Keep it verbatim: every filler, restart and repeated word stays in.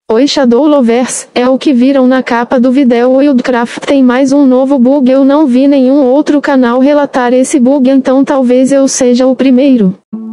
Oi Shadow Lovers, é o que viram na capa do vídeo. Wildcraft tem mais um novo bug. Eu não vi nenhum outro canal relatar esse bug, então talvez eu seja o primeiro.